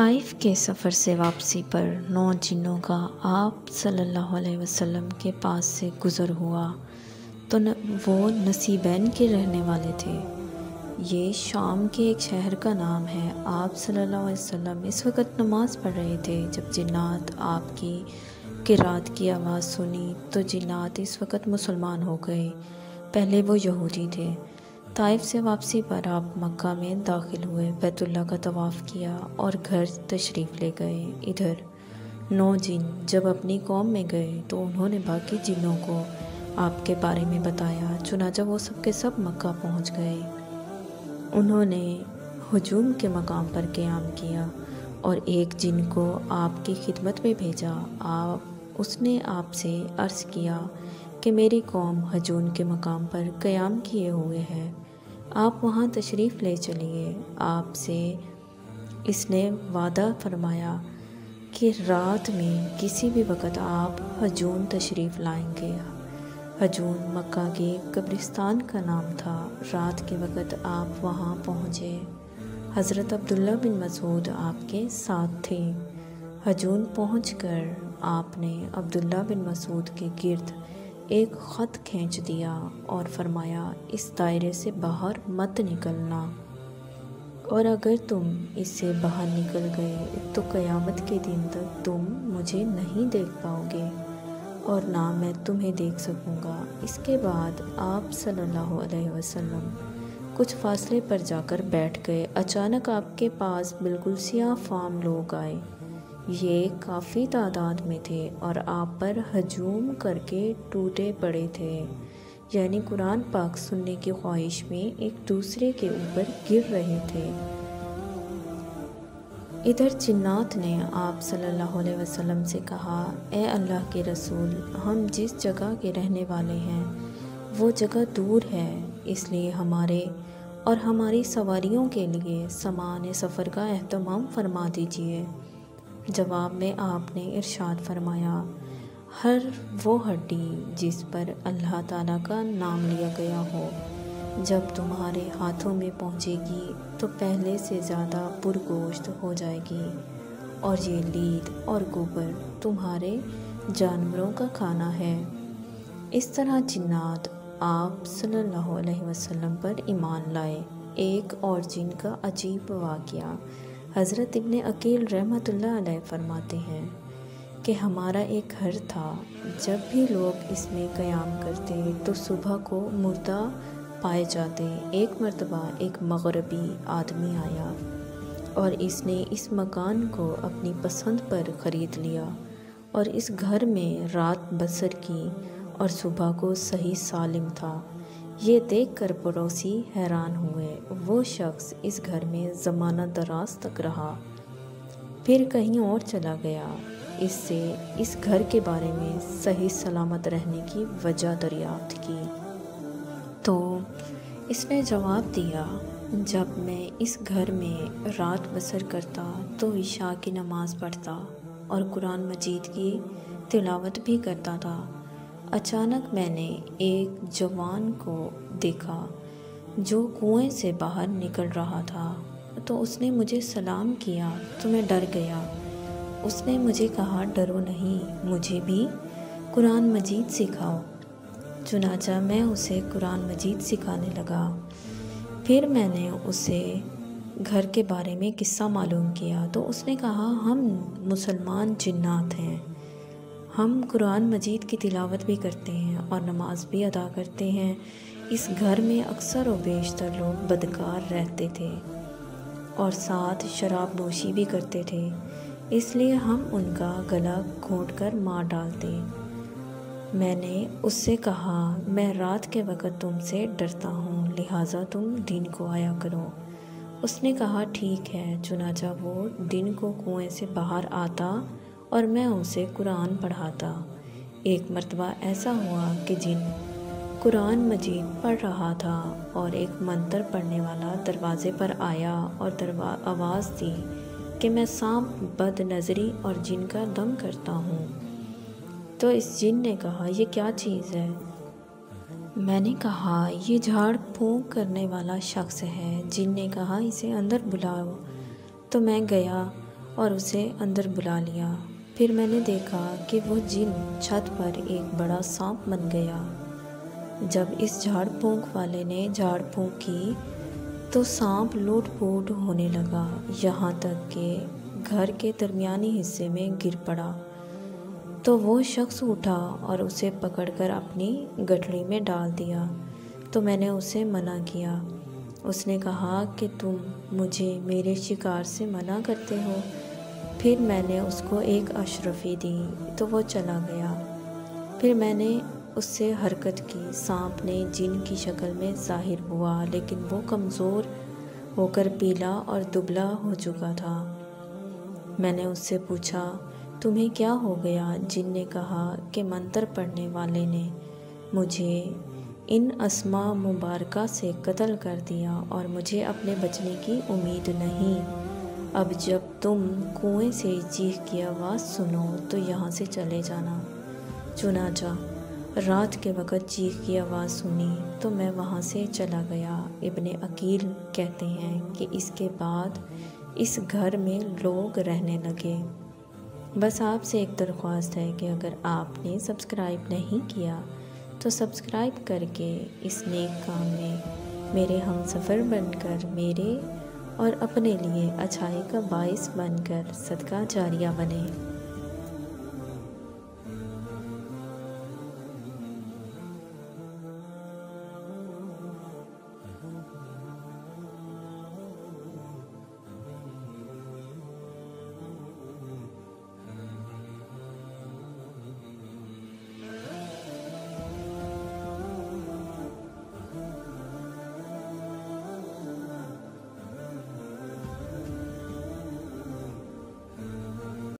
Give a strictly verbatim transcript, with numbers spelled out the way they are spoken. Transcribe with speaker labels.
Speaker 1: طائف کے سفر سے واپسی پر نو جنوں کا آپ صلی اللہ علیہ وسلم کے پاس سے گزر ہوا تو وہ نصیبین کے رہنے والے تھے۔ یہ شام کے ایک شہر کا نام ہے۔ آپ صلی اللہ علیہ وسلم اس وقت نماز پڑھ رہے تھے جب جنات آپ کی قرات کی آواز سنی تو جنات اس وقت مسلمان ہو گئے۔ پہلے وہ یہودی تھے۔ طائف سے واپسی پر آپ مکہ میں داخل ہوئے، بیت اللہ کا طواف کیا اور گھر تشریف لے گئے۔ ادھر نو جن جب اپنی قوم میں گئے تو انہوں نے باقی جنوں کو آپ کے بارے میں بتایا، چنانچہ وہ سب کے سب مکہ پہنچ گئے۔ انہوں نے ہجوم کے مقام پر قیام کیا اور ایک جن کو آپ کی خدمت میں بھیجا۔ آپ اس نے آپ سے عرض کیا کہ میری قوم ہجون کے مقام پر قیام کیے ہوئے ہے، آپ وہاں تشریف لے چلیے۔ آپ سے اس نے وعدہ فرمایا کہ رات میں کسی بھی وقت آپ ہجون تشریف لائیں گے۔ ہجون مکہ کے قبرستان کا نام تھا۔ رات کے وقت آپ وہاں پہنچے۔ حضرت عبداللہ بن مسعود آپ کے ساتھ تھے۔ ہجون پہنچ کر آپ نے عبداللہ بن مسعود کے گرد ایک خط کھینچ دیا اور فرمایا، اس دائرے سے باہر مت نکلنا، اور اگر تم اس سے باہر نکل گئے تو قیامت کے دن تک تم مجھے نہیں دیکھ پاؤ گے اور نہ میں تمہیں دیکھ سکوں گا۔ اس کے بعد آپ صلی اللہ علیہ وسلم کچھ فاصلے پر جا کر بیٹھ گئے۔ اچانک آپ کے پاس بالکل سیاہ فام لوگ آئے۔ یہ کافی تعداد میں تھے اور آپ پر ہجوم کر کے ٹوٹے پڑے تھے، یعنی قرآن پاک سننے کی خواہش میں ایک دوسرے کے اوپر گر رہے تھے۔ ادھر جنات نے آپ صلی اللہ علیہ وسلم سے کہا، اے اللہ کے رسول، ہم جس جگہ کے رہنے والے ہیں وہ جگہ دور ہے، اس لیے ہمارے اور ہماری سواریوں کے لیے سامان سفر کا اہتمام فرما دیجیے۔ جواب میں آپ نے ارشاد فرمایا، ہر وہ ہڈی جس پر اللہ تعالیٰ کا نام لیا گیا ہو جب تمہارے ہاتھوں میں پہنچے گی تو پہلے سے زیادہ پرگوشت ہو جائے گی، اور یہ لید اور گوبر تمہارے جانوروں کا کھانا ہے۔ اس طرح جنات آپ صلی اللہ علیہ وسلم پر ایمان لائے۔ ایک اور جن کا عجیب واقعہ حضرت ابن عقیل رحمۃ اللہ علیہ فرماتے ہیں کہ ہمارا ایک گھر تھا، جب بھی لوگ اس میں قیام کرتے تو صبح کو مردہ پائے جاتے۔ ایک مرتبہ ایک مغربی آدمی آیا اور اس نے اس مکان کو اپنی پسند پر خرید لیا اور اس گھر میں رات بسر کی اور صبح کو صحیح سالم تھا۔ یہ دیکھ کر پڑوسی حیران ہوئے۔ وہ شخص اس گھر میں زمانہ دراز تک رہا، پھر کہیں اور چلا گیا۔ اس سے اس گھر کے بارے میں صحیح سلامت رہنے کی وجہ دریافت کی تو اس نے جواب دیا، جب میں اس گھر میں رات بسر کرتا تو عشاء کی نماز پڑھتا اور قرآن مجید کی تلاوت بھی کرتا تھا۔ اچانک میں نے ایک جوان کو دیکھا جو کنویں سے باہر نکل رہا تھا، تو اس نے مجھے سلام کیا تو میں ڈر گیا۔ اس نے مجھے کہا، ڈرو نہیں، مجھے بھی قرآن مجید سکھاؤ۔ چنانچہ میں اسے قرآن مجید سکھانے لگا۔ پھر میں نے اسے گھر کے بارے میں قصہ معلوم کیا تو اس نے کہا، ہم مسلمان جنات ہیں، ہم قرآن مجید کی تلاوت بھی کرتے ہیں اور نماز بھی ادا کرتے ہیں۔ اس گھر میں اکثر و بیشتر لوگ بدکار رہتے تھے اور ساتھ شراب نوشی بھی کرتے تھے، اس لیے ہم ان کا گلا گھونٹ کر مار ڈالتے۔ میں نے اس سے کہا، میں رات کے وقت تم سے ڈرتا ہوں، لہٰذا تم دن کو آیا کرو۔ اس نے کہا، ٹھیک ہے۔ چنانچہ وہ دن کو کنویں سے باہر آتا اور میں اسے قرآن پڑھاتا۔ ایک مرتبہ ایسا ہوا کہ جن قرآن مجید پڑھ رہا تھا اور ایک منتر پڑھنے والا دروازے پر آیا اور آواز دی کہ میں سانپ بد نظری اور جن کا دم کرتا ہوں۔ تو اس جن نے کہا، یہ کیا چیز ہے؟ میں نے کہا، یہ جھاڑ پھونک کرنے والا شخص ہے۔ جن نے کہا، اسے اندر بلاؤ۔ تو میں گیا اور اسے اندر بلا لیا۔ پھر میں نے دیکھا کہ وہ جن چھت پر ایک بڑا سانپ بن گیا۔ جب اس جھاڑ پھونک والے نے جھاڑ پھونک کی تو سانپ لوٹ پوٹ ہونے لگا، یہاں تک کہ گھر کے درمیانی حصے میں گر پڑا۔ تو وہ شخص اٹھا اور اسے پکڑ کر اپنی گٹھڑی میں ڈال دیا۔ تو میں نے اسے منع کیا۔ اس نے کہا کہ تم مجھے میرے شکار سے منع کرتے ہو۔ پھر میں نے اس کو ایک اشرفی دی تو وہ چلا گیا۔ پھر میں نے اس سے حرکت کی۔ سانپ نے جن کی شکل میں ظاہر ہوا، لیکن وہ کمزور ہو کر پیلا اور دبلا ہو چکا تھا۔ میں نے اس سے پوچھا، تمہیں کیا ہو گیا؟ جن نے کہا کہ منتر پڑھنے والے نے مجھے ان اسماء مبارکہ سے قتل کر دیا اور مجھے اپنے بچنے کی امید نہیں۔ اب جب تم کنویں سے چیخ کی آواز سنو تو یہاں سے چلے جانا۔ چنانچہ رات کے وقت چیخ کی آواز سنی تو میں وہاں سے چلا گیا۔ ابن عقیل کہتے ہیں کہ اس کے بعد اس گھر میں لوگ رہنے لگے۔ بس آپ سے ایک درخواست ہے کہ اگر آپ نے سبسکرائب نہیں کیا تو سبسکرائب کر کے اس نیک کام میں میرے ہم سفر بن کر میرے اور اپنے لیے اچھائی کا باعث بن کر صدقہ جاریہ بنے۔